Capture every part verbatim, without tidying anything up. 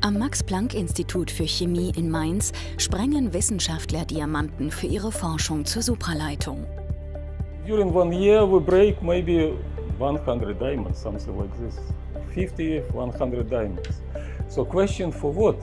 Am Max-Planck-Institut für Chemie in Mainz sprengen Wissenschaftler Diamanten für ihre Forschung zur Supraleitung. During one year we break maybe one hundred diamonds, something like this. fifty, one hundred diamonds. So question for what?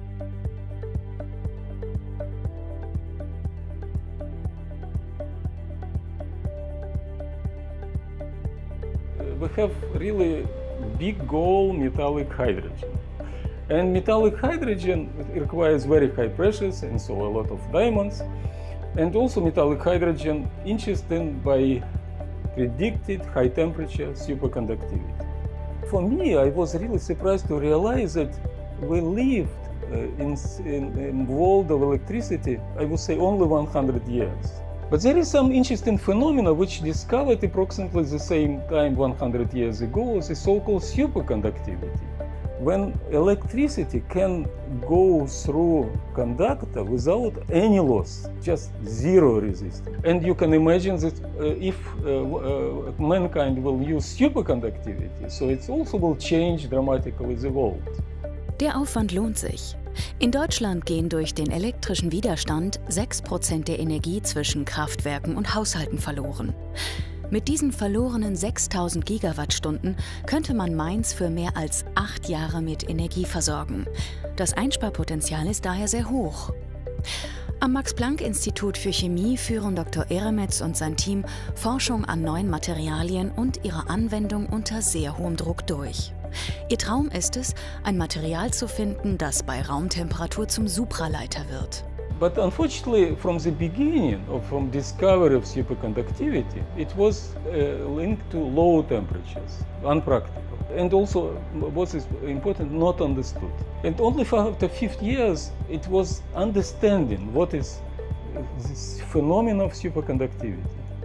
We have really big goal, metallic hydrogen. And metallic hydrogen requires very high pressures, and so a lot of diamonds. And also metallic hydrogen interested by predicted high temperature superconductivity. For me, I was really surprised to realize that we lived uh, in, in, in world of electricity, I would say only one hundred years. But there is some interesting phenomena which discovered approximately the same time one hundred years ago, the so-called superconductivity. When electricity can go through conductor without any loss, just zero resistance. And you can imagine that uh, if uh, uh, mankind will use superconductivity, so it also will change dramatically the world. Der Aufwand lohnt sich. In Deutschland gehen durch den elektrischen Widerstand sechs Prozent der Energie zwischen Kraftwerken und Haushalten verloren. Mit diesen verlorenen sechstausend Gigawattstunden könnte man Mainz für mehr als acht Jahre mit Energie versorgen. Das Einsparpotenzial ist daher sehr hoch. Am Max-Planck-Institut für Chemie führen Doktor Eremetz und sein Team Forschung an neuen Materialien und ihre Anwendung unter sehr hohem Druck durch. Ihr Traum ist es, ein Material zu finden, das bei Raumtemperatur zum Supraleiter wird. But unfortunately, from the beginning, or from discovery of superconductivity, it was uh, linked to low temperatures, unpractical, and also, what is important, not understood. And only after fifty years, it was understanding what is this phenomenon of superconductivity.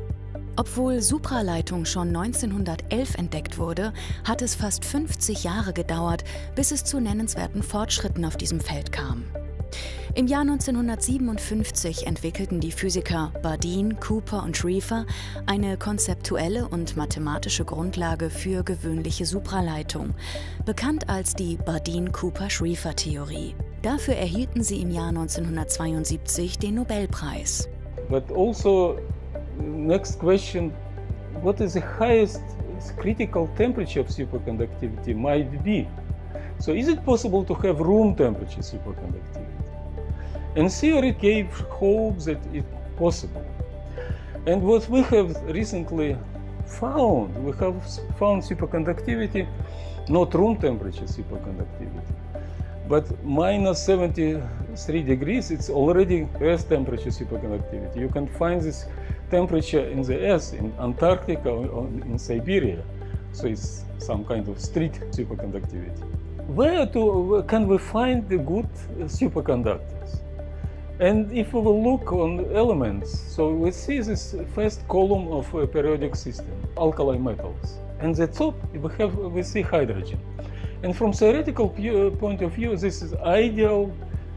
Obwohl Supraleitung schon neunzehnhundertelf entdeckt wurde, hat es fast fünfzig Jahre gedauert, bis es zu nennenswerten Fortschritten auf diesem Feld kam. Im Jahr neunzehnhundertsiebenundfünfzig entwickelten die Physiker Bardeen, Cooper und Schrieffer eine konzeptuelle und mathematische Grundlage für gewöhnliche Supraleitung, bekannt als die Bardeen-Cooper-Schrieffer-Theorie. Dafür erhielten sie im Jahr neunzehnhundertzweiundsiebzig den Nobelpreis. But also, next question, what is the highest critical temperature of superconductivity might be? So is it possible to have room temperature superconductivity? And theory gave hope that it's possible. And what we have recently found, we have found superconductivity, not room temperature superconductivity, but minus seventy-three degrees, it's already Earth temperature superconductivity. You can find this temperature in the Earth, in Antarctica or in Siberia. So it's some kind of street superconductivity. Where to, can we find the good superconductors? And if we will look on elements, so we see this first column of a periodic system, alkali metals. And the top we have we see hydrogen. And from theoretical point of view, this is ideal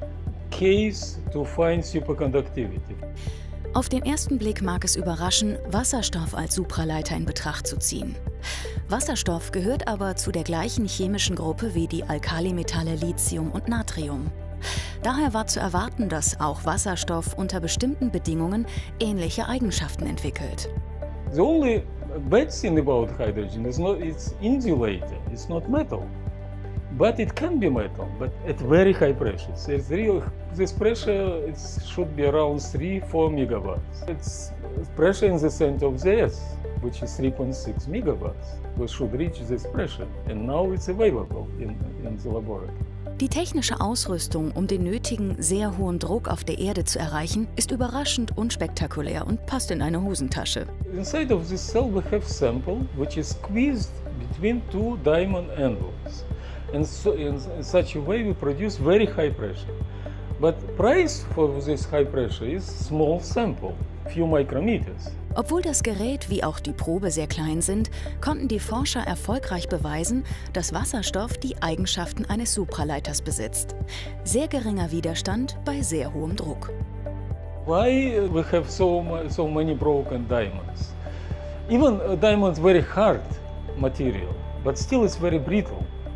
case to find superconductivity. Auf den ersten Blick mag es überraschen, Wasserstoff als Supraleiter in Betracht zu ziehen. Wasserstoff gehört aber zu der gleichen chemischen Gruppe wie die Alkalimetalle Lithium und Natrium. Daher war zu erwarten, dass auch Wasserstoff unter bestimmten Bedingungen ähnliche Eigenschaften entwickelt. The only bad thing about hydrogen is not it's insulated, it's not metal. But it can be metal, but at very high pressures. It's real, this pressure it should be around three to four megawatts. It's pressure in the center of the Earth, which is three point six megawatts. We should reach this pressure, and now it's available in, in the laboratory. Die technische Ausrüstung, um den nötigen, sehr hohen Druck auf der Erde zu erreichen, ist überraschend unspektakulär und passt in eine Hosentasche. Inside of this cell we have sample which is squeezed between two diamond anvils. And so in such a way we produce very high pressure. But price for this high pressure is small sample, few micrometers. Obwohl das Gerät wie auch die Probe sehr klein sind, konnten die Forscher erfolgreich beweisen, dass Wasserstoff die Eigenschaften eines Supraleiters besitzt. Sehr geringer Widerstand bei sehr hohem Druck. Why we have so, so many broken diamonds? Even a diamond is very hard material, but still it's very brittle.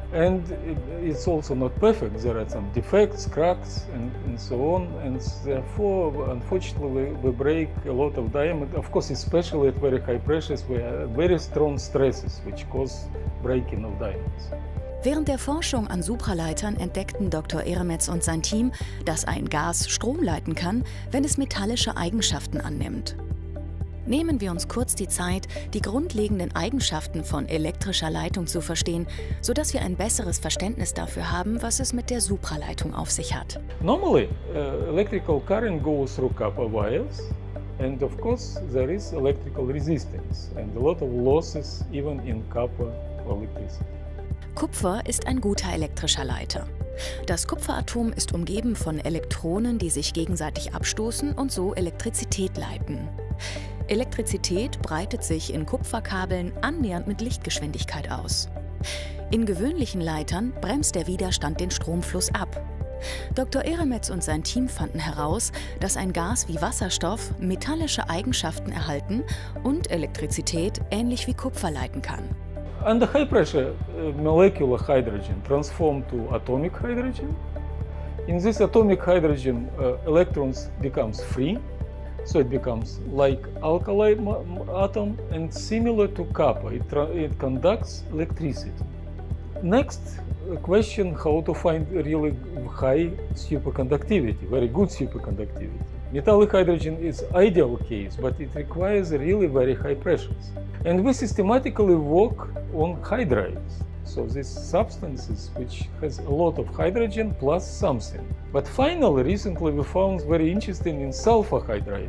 And it's also not perfect. There are some defects, cracks, and, and so on. And therefore, unfortunately, we break a lot of diameter. Of course, especially at very high pressures, we have very strong stresses, which cause breaking of diamonds. Während der Forschung an Supraleitern entdeckten Doktor Eremetz und sein Team, dass ein Gas Strom leiten kann, wenn es metallische Eigenschaften annimmt. Nehmen wir uns kurz die Zeit, die grundlegenden Eigenschaften von elektrischer Leitung zu verstehen, sodass wir ein besseres Verständnis dafür haben, was es mit der Supraleitung auf sich hat. Normally, uh, electrical current goes through copper wires, and of course there is electrical resistance and a lot of losses even in copper electricity. Kupfer ist ein guter elektrischer Leiter. Das Kupferatom ist umgeben von Elektronen, die sich gegenseitig abstoßen und so Elektrizität leiten. Elektrizität breitet sich in Kupferkabeln annähernd mit Lichtgeschwindigkeit aus. In gewöhnlichen Leitern bremst der Widerstand den Stromfluss ab. Doktor Eremetz und sein Team fanden heraus, dass ein Gas wie Wasserstoff metallische Eigenschaften erhalten und Elektrizität ähnlich wie Kupfer leiten kann. Under high pressure, uh, molecular hydrogen transforms to atomic hydrogen. In this atomic hydrogen, uh, electrons becomes free. So it becomes like alkali atom and similar to copper. It, it conducts electricity. Next question, how to find really high superconductivity, very good superconductivity. Metallic hydrogen is ideal case, but it requires really very high pressures. And we systematically work on hydrides. So these substances which has a lot of hydrogen plus something. But finally, recently we found very interesting in sulfur hydride,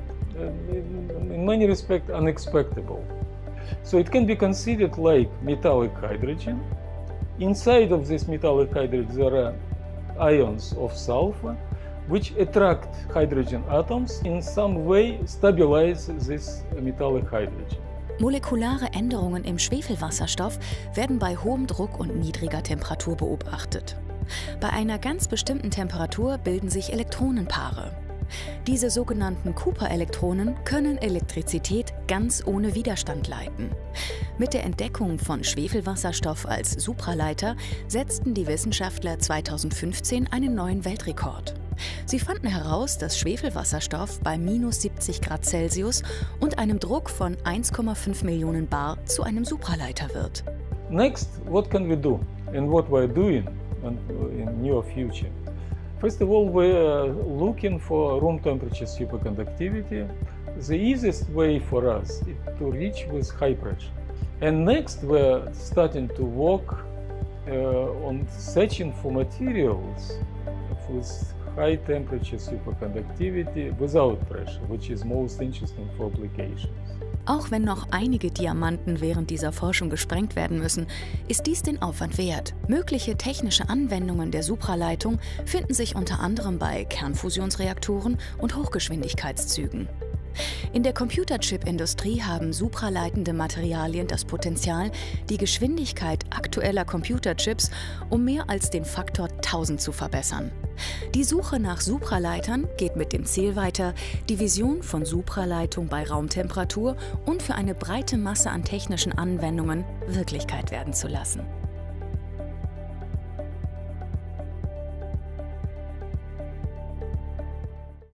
uh, in many respects unexpected. So it can be considered like metallic hydrogen. Inside of this metallic hydrogen there are ions of sulfur which attract hydrogen atoms, in some way stabilize this metallic hydrogen. Molekulare Änderungen im Schwefelwasserstoff werden bei hohem Druck und niedriger Temperatur beobachtet. Bei einer ganz bestimmten Temperatur bilden sich Elektronenpaare. Diese sogenannten Cooper-Elektronen können Elektrizität ganz ohne Widerstand leiten. Mit der Entdeckung von Schwefelwasserstoff als Supraleiter setzten die Wissenschaftler zweitausendfünfzehn einen neuen Weltrekord. Sie fanden heraus, dass Schwefelwasserstoff bei minus siebzig Grad Celsius und einem Druck von eins Komma fünf Millionen Bar zu einem Supraleiter wird. Next, what can we do and what we are doing in near future? First of all, we are looking for room temperature superconductivity. The easiest way for us is to reach with high pressure. And next, we are starting to work uh, on searching for materials with high temperature superconductivity without pressure, which is most interesting for applications. Auch wenn noch einige Diamanten während dieser Forschung gesprengt werden müssen, ist dies den Aufwand wert. Mögliche technische Anwendungen der Supraleitung finden sich unter anderem bei Kernfusionsreaktoren und Hochgeschwindigkeitszügen. In der Computerchip-Industrie haben supraleitende Materialien das Potenzial, die Geschwindigkeit aktueller Computerchips um mehr als den Faktor tausend zu verbessern. Die Suche nach Supraleitern geht mit dem Ziel weiter, die Vision von Supraleitung bei Raumtemperatur und für eine breite Masse an technischen Anwendungen Wirklichkeit werden zu lassen.